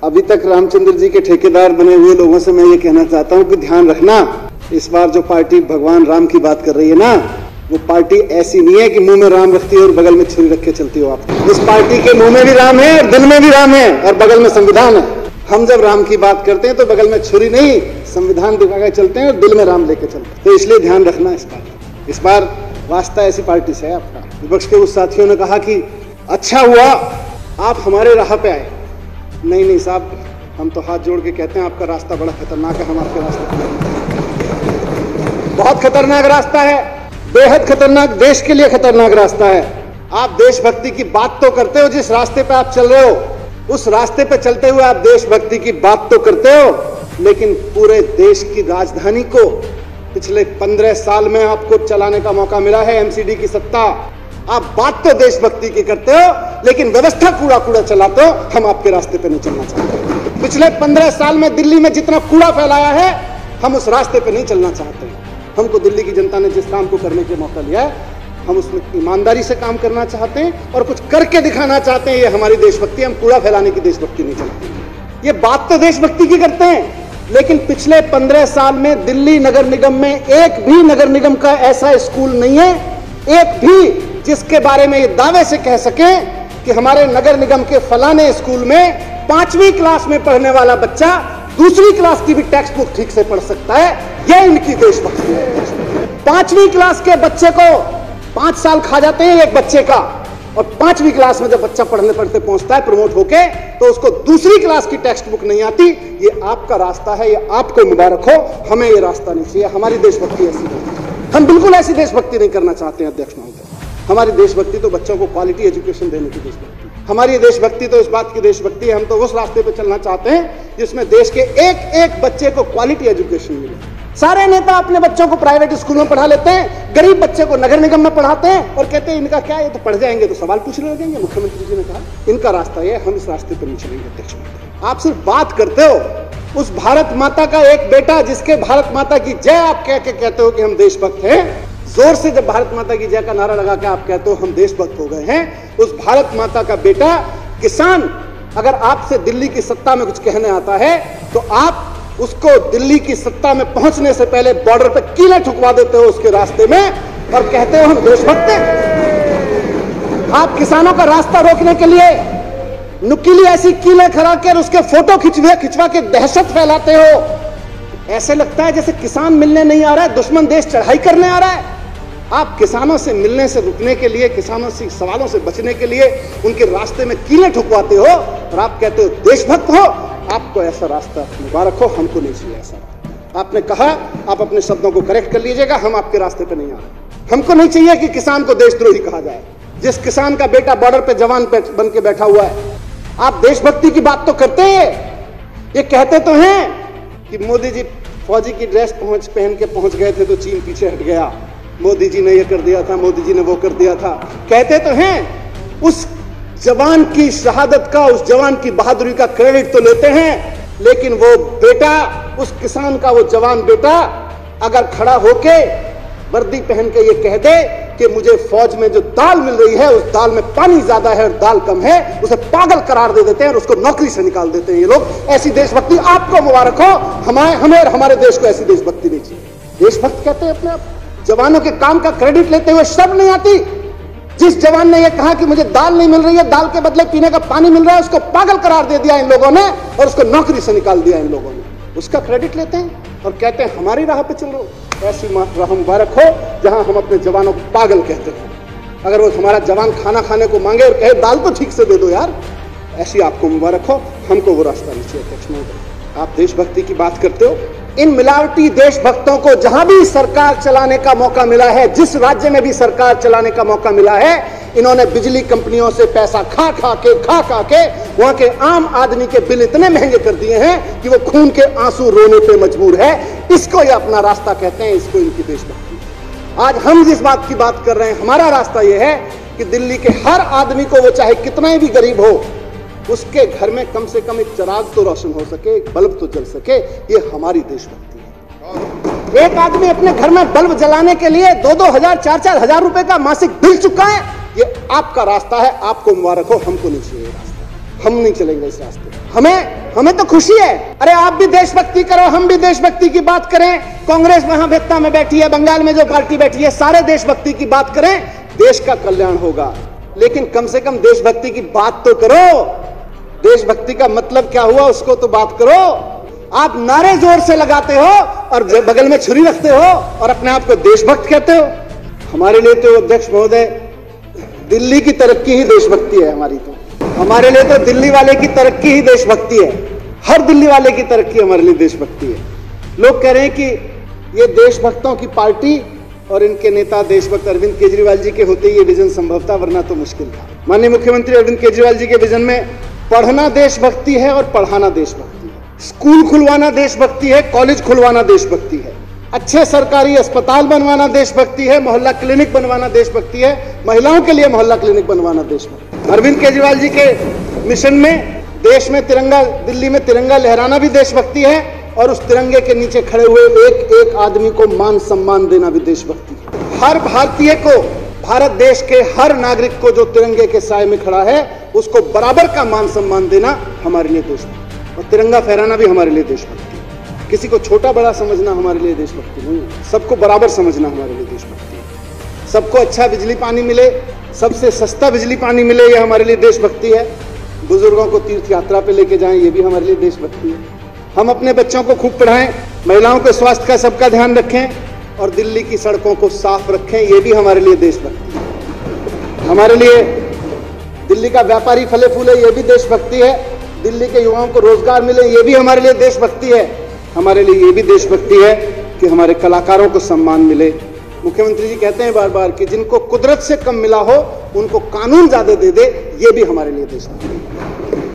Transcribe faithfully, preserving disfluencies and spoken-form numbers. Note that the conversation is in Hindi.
अभी तक रामचंद्र जी के ठेकेदार बने हुए लोगों से मैं ये कहना चाहता हूँ कि ध्यान रखना, इस बार जो पार्टी भगवान राम की बात कर रही है ना, वो पार्टी ऐसी नहीं है कि मुंह में राम रखती है और बगल में छुरी रख के चलती हो आप। इस पार्टी के मुंह में भी राम है और दिल में भी राम है और बगल में संविधान है। हम जब राम की बात करते हैं तो बगल में छुरी नहीं, संविधान दिखा के चलते हैं और दिल में राम लेके चलते हैं। तो इसलिए ध्यान रखना इस बार इस बार वास्ता ऐसी पार्टी से है आपका। विपक्ष के उस साथियों ने कहा कि अच्छा हुआ आप हमारे राह पे आए। नहीं नहीं साहब, हम तो हाथ जोड़ के कहते हैं आपका रास्ता बड़ा खतरनाक है, हम आपके रास्ते पे बहुत खतरनाक रास्ता है, बेहद खतरनाक, देश के लिए खतरनाक रास्ता है। आप देशभक्ति की बात तो करते हो, जिस रास्ते पे आप चल रहे हो उस रास्ते पे चलते हुए आप देशभक्ति की बात तो करते हो, लेकिन पूरे देश की राजधानी को पिछले पंद्रह साल में आपको चलाने का मौका मिला है, एमसीडी की सत्ता। आप बात तो देशभक्ति की करते हो, लेकिन व्यवस्था कूड़ा कूड़ा चलाते हो। हम आपके रास्ते पे नहीं चलना चाहते। पिछले पंद्रह साल में दिल्ली में जितना कूड़ा फैलाया है, हम उस रास्ते पे नहीं चलना चाहते। हमको दिल्ली की जनता ने जिस काम को करने के मौका लिया है, हम उसमें ईमानदारी से काम करना चाहते हैं और कुछ करके दिखाना चाहते हैं। ये हमारी देशभक्ति, हम कूड़ा फैलाने की देशभक्ति नहीं चलाते। ये बात तो देशभक्ति की करते हैं, लेकिन पिछले पंद्रह साल में दिल्ली नगर निगम में एक भी नगर निगम का ऐसा स्कूल नहीं है, एक भी जिसके बारे में ये दावे से कह सके कि हमारे नगर निगम के फलाने स्कूल में पांचवी क्लास में पढ़ने वाला बच्चा दूसरी क्लास की भी टेक्स्ट बुक ठीक से पढ़ सकता है। यह इनकी देशभक्ति है। पांचवी क्लास के बच्चे को पांच साल खा जाते हैं एक बच्चे का, और पांचवी क्लास में जब बच्चा पढ़ने पढ़ते पहुंचता है प्रमोट होके, तो उसको दूसरी क्लास की टेक्स्ट बुक नहीं आती। ये आपका रास्ता है, ये आपको मुबारक हो। हमें ये रास्ता नहीं चाहिए। हमारी देशभक्ति ऐसी नहीं, हम बिल्कुल ऐसी देशभक्ति नहीं करना चाहते हैं अध्यक्ष महोदय। हमारी देशभक्ति तो बच्चों को क्वालिटी एजुकेशन देने की देशभक्ति, हमारी देशभक्ति तो इस बात की देशभक्ति है। हम तो उस रास्ते पे चलना चाहते हैं जिसमें देश के एक एक बच्चे को क्वालिटी एजुकेशन मिले। सारे नेता अपने बच्चों को प्राइवेट स्कूल में पढ़ा लेते हैं, गरीब बच्चे को नगर निगम में पढ़ाते हैं और कहते हैं इनका क्या, ये तो पढ़ जाएंगे तो सवाल पूछने लगेंगे। मुख्यमंत्री जी ने कहा इनका रास्ता ये, हम इस रास्ते पर नहीं चलेंगे अध्यक्ष महोदय। आप सिर्फ बात करते हो। उस भारत माता का एक बेटा जिसके भारत माता की जय आप कह के कहते हो कि हम देशभक्त हैं, जोर से जब भारत माता की जय का नारा लगा के आप कहते हो हम देशभक्त हो गए हैं, उस भारत माता का बेटा किसान अगर आपसे दिल्ली की सत्ता में कुछ कहने आता है तो आप उसको दिल्ली की सत्ता में पहुंचने से पहले बॉर्डर पे कीलें ठुकवा देते हो उसके रास्ते में और कहते हो हम देशभक्त हैं। आप किसानों का रास्ता रोकने के लिए नुकीली ऐसी कीलें खड़ा कर उसके फोटो खिंचवा खिंचवा के दहशत फैलाते हो। ऐसे लगता है जैसे किसान मिलने नहीं आ रहा है, दुश्मन देश चढ़ाई करने आ रहा है। आप किसानों से मिलने से रुकने के लिए, किसानों से सवालों से बचने के लिए उनके रास्ते में कीलें ठुकवाते हो और आप कहते हो देशभक्त हो। आपको ऐसा रास्ता मुबारक हो, हमको नहीं चाहिए ऐसा। आपने कहा, आप अपने शब्दों को करेक्ट कर लीजिएगा, हम आपके रास्ते पे नहीं आ रहे। हमको नहीं चाहिए कि किसान को देशद्रोही कहा जाए। जिस किसान का बेटा बॉर्डर पे जवान पे बन के बैठा हुआ है, आप देशभक्ति की बात तो करते हैं। ये कहते तो हैं कि मोदी जी फौजी की ड्रेस पहुंच पहन के पहुंच गए थे तो चीन पीछे हट गया, मोदी जी ने ये कर दिया था, मोदी जी ने वो कर दिया था। कहते तो हैं, उस जवान की शहादत का, उस जवान की बहादुरी का क्रेडिट तो लेते हैं, लेकिन वो बेटा, उस किसान का वो जवान बेटा अगर खड़ा होके वर्दी पहन के ये कह दे कि मुझे फौज में जो दाल मिल रही है उस दाल में पानी ज्यादा है और दाल कम है, उसे पागल करार दे देते हैं और उसको नौकरी से निकाल देते हैं ये लोग। ऐसी देशभक्ति आपको मुबारक हो। हमारे हमें और हमारे देश को ऐसी देशभक्ति नहीं चाहिए। देशभक्त कहते हैं अपने आप, जवानों के काम का क्रेडिट लेते हुए शर्म नहीं आती। जिस जवान ने यह कहा कि मुझे दाल नहीं मिल रही है, दाल के बदले पीने का पानी मिल रहा है, उसको पागल करार दे दिया इन लोगों ने और उसको नौकरी से निकाल दिया इन लोगों ने। उसका क्रेडिट लेते हैं और कहते हैं हमारी राह पे चल रहे हो। ऐसी राह मुबारक हो जहां हम अपने जवानों को पागल कहते हैं। अगर वो हमारा जवान खाना खाने को मांगे और कहे दाल तो ठीक से दे दो यार, ऐसी आपको मुबारक हो। हमको वो रास्ता नहीं चाहिए अध्यक्ष महोदय। आप देशभक्ति की बात करते हो, इन मिलावटी देशभक्तों को जहां भी सरकार चलाने का मौका मिला है, जिस राज्य में भी सरकार चलाने का मौका मिला है, इन्होंने बिजली कंपनियों से पैसा खा खा के खा खा के वहां के आम आदमी के बिल इतने महंगे कर दिए हैं कि वो खून के आंसू रोने पे मजबूर है। इसको ये अपना रास्ता कहते हैं, इसको इनकी देशभक्ति। आज हम जिस बात की बात कर रहे हैं, हमारा रास्ता यह है कि दिल्ली के हर आदमी को, वो चाहे कितना भी गरीब हो, उसके घर में कम से कम एक चिराग तो रोशन हो सके, एक बल्ब तो जल सके। ये हमारी देशभक्ति है। एक आदमी अपने घर में बल्ब जलाने के लिए दो दो हजार चार चार हजार रुपए का मासिक बिल चुका है। ये आपका रास्ता है, आपको मुबारक हो। हमको नहीं चाहिए रास्ता, हम नहीं चलेंगे इस रास्ते। हमें हमें तो खुशी है। अरे आप भी देशभक्ति करो, हम भी देशभक्ति की बात करें। कांग्रेस वहां वेत्ता में बैठी है, बंगाल में जो पार्टी बैठी है, सारे देशभक्ति की बात करें, देश का कल्याण होगा। लेकिन कम से कम देशभक्ति की बात तो करो। देशभक्ति का मतलब क्या हुआ उसको तो बात करो। आप नारे जोर से लगाते हो और बगल में छुरी रखते हो और अपने आप को देशभक्त कहते हो। हमारे लिए तो अध्यक्ष महोदय दिल्ली की तरक्की ही देशभक्ति है। हमारी तो हमारे लिए तो दिल्ली वाले की तरक्की ही देशभक्ति है। हर दिल्ली वाले की तरक्की हमारे लिए देशभक्ति है। लोग कह रहे हैं कि ये देशभक्तों की पार्टी और इनके नेता देशभक्त अरविंद केजरीवाल जी के होते ये विजन संभव था, वरना तो मुश्किल था। माननीय मुख्यमंत्री अरविंद केजरीवाल जी के विजन में पढ़ना देशभक्ति है और पढ़ाना देशभक्ति है। स्कूल खुलवाना देशभक्ति है, कॉलेज खुलवाना देशभक्ति है, अच्छे सरकारी अस्पताल बनवाना देशभक्ति है, मोहल्ला क्लिनिक बनवाना देशभक्ति है, महिलाओं के लिए मोहल्ला क्लिनिक बनवाना देशभक्ति। अरविंद केजरीवाल जी के मिशन में देश में तिरंगा, दिल्ली में तिरंगा लहराना भी देशभक्ति है और उस तिरंगे के नीचे खड़े हुए एक एक आदमी को मान सम्मान देना भी देशभक्ति है। हर भारतीय को, भारत देश के हर नागरिक को जो तिरंगे के साए में खड़ा है उसको बराबर का मान सम्मान देना हमारे लिए देशभक्ति, और तिरंगा फहराना भी हमारे लिए देशभक्ति है। किसी को छोटा बड़ा समझना हमारे लिए देशभक्ति नहीं है, सबको बराबर समझना हमारे लिए देशभक्ति है। सबको अच्छा बिजली पानी मिले, सबसे सस्ता बिजली पानी मिले, ये हमारे लिए देशभक्ति है। बुजुर्गों को तीर्थ यात्रा पे लेके जाएं, ये भी हमारे लिए देशभक्ति है। हम अपने बच्चों को खूब पढ़ाएं, महिलाओं के स्वास्थ्य का सबका ध्यान रखें और दिल्ली की सड़कों को साफ रखें, ये भी हमारे लिए देशभक्ति है। हमारे लिए दिल्ली का व्यापारी फले फूले, ये भी देशभक्ति है। दिल्ली के युवाओं को रोजगार मिले, ये भी हमारे लिए देशभक्ति है। हमारे लिए ये भी देशभक्ति है कि हमारे कलाकारों को सम्मान मिले। मुख्यमंत्री जी कहते हैं बार बार कि जिनको कुदरत से कम मिला हो उनको कानून ज्यादा दे दे, ये भी हमारे लिए देशभक्ति है।